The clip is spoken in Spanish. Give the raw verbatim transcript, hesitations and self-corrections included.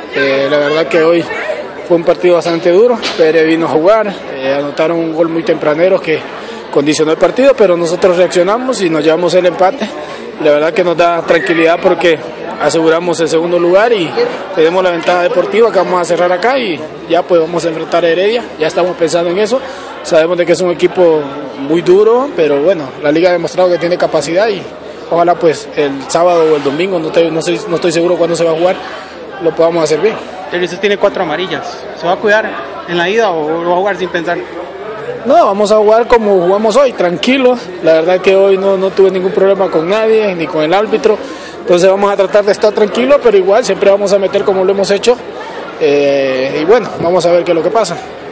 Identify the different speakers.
Speaker 1: Eh, la verdad que hoy fue un partido bastante duro. Pérez vino a jugar, eh, anotaron un gol muy tempranero que condicionó el partido, pero nosotros reaccionamos y nos llevamos el empate. La verdad que nos da tranquilidad porque aseguramos el segundo lugar y tenemos la ventaja deportiva que vamos a cerrar acá y ya pues vamos a enfrentar a Heredia. Ya estamos pensando en eso. Sabemos de que es un equipo muy duro, pero bueno, la liga ha demostrado que tiene capacidad y ojalá pues el sábado o el domingo, no, te, no, soy, no estoy seguro cuándo se va a jugar, lo podamos hacer bien.
Speaker 2: El Usted tiene cuatro amarillas, ¿se va a cuidar en la ida o va a jugar sin pensar?
Speaker 1: No, vamos a jugar como jugamos hoy, tranquilos. La verdad que hoy no, no tuve ningún problema con nadie, ni con el árbitro. Entonces vamos a tratar de estar tranquilos, pero igual siempre vamos a meter como lo hemos hecho. Eh, y bueno, vamos a ver qué es lo que pasa.